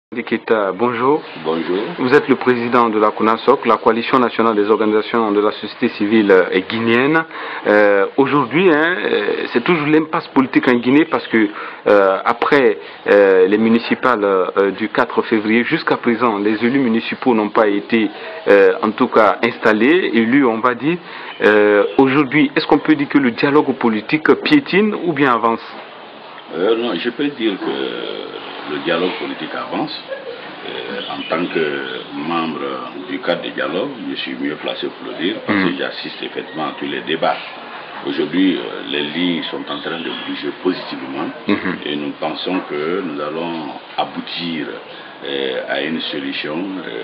Diketa, bonjour. Bonjour. Vous êtes le président de la CONASOC, la coalition nationale des organisations de la société civile guinéenne. Aujourd'hui, c'est toujours l'impasse politique en Guinée parce que après les municipales du 4 février, jusqu'à présent, les élus municipaux n'ont pas été en tout cas installés, élus on va dire. Aujourd'hui, est-ce qu'on peut dire que le dialogue politique piétine ou bien avance? Non, je peux dire que le dialogue politique avance. En tant que membre du cadre de dialogue, je suis mieux placé pour le dire parce que j'assiste effectivement à tous les débats. Aujourd'hui, les lignes sont en train de bouger positivement et nous pensons que nous allons aboutir à une solution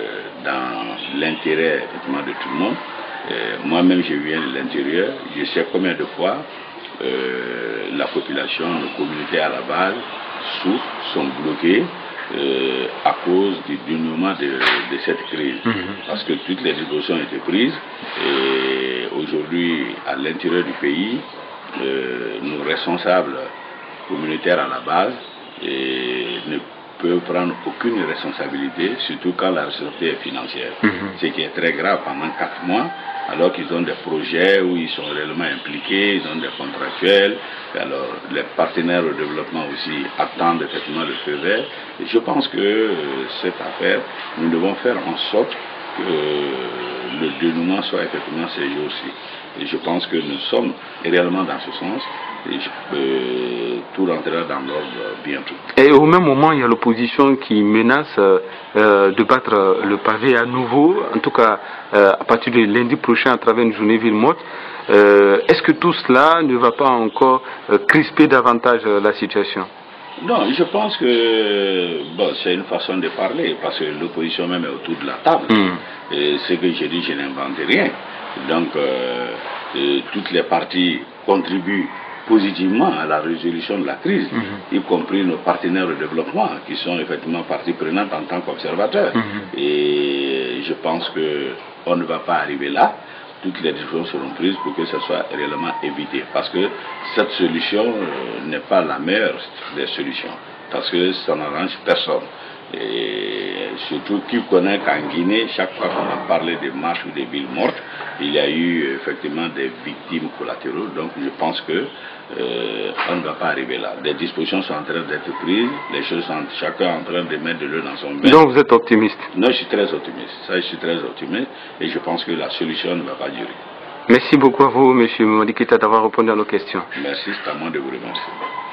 dans l'intérêt effectivement de tout le monde. Moi-même, je viens de l'intérieur, je sais combien de fois la population, nos communautés à la base souffrent, sont bloquées à cause du dénouement de cette crise. Parce que toutes les dispositions ont été prises et aujourd'hui, à l'intérieur du pays, nos responsables communautaires à la base ne peuvent prendre aucune responsabilité, surtout quand la responsabilité est financière. Ce qui est très grave pendant 4 mois, alors qu'ils ont des projets où ils sont réellement impliqués, ils ont des contractuels, alors les partenaires au développement aussi attendent effectivement le feu vert. Et je pense que cette affaire, nous devons faire en sorte que le dénouement soit effectivement ces jours-ci. Et je pense que nous sommes réellement dans ce sens et tout rentrera dans l'ordre bientôt. Et au même moment, il y a l'opposition qui menace de battre le pavé à nouveau, en tout cas à partir de lundi prochain à travers une journée ville morte. Est-ce que tout cela ne va pas encore crisper davantage la situation? Non, je pense que bon, c'est une façon de parler, parce que l'opposition même est autour de la table. Et ce que je dis, je n'invente rien. Donc, toutes les parties contribuent positivement à la résolution de la crise, y compris nos partenaires de développement, qui sont effectivement partie prenante en tant qu'observateurs. Et je pense qu'on ne va pas arriver là. Toutes les décisions seront prises pour que ce soit réellement évité. Parce que cette solution n'est pas la meilleure des solutions. Parce que ça n'arrange personne. Et surtout, qui connaît qu'en Guinée, chaque fois qu'on a parlé de marches ou de villes mortes, il y a eu effectivement des victimes collatérales. Donc je pense que on ne va pas arriver là. Des dispositions sont en train d'être prises, les choses sont chacun en train de mettre de l'eau dans son bain. Donc vous êtes optimiste? Non, je suis très optimiste. Ça, je suis très optimiste et je pense que la solution ne va pas durer. Merci beaucoup à vous, M. Diketa, d'avoir répondu à nos questions. Merci, c'est à moi de vous remercier.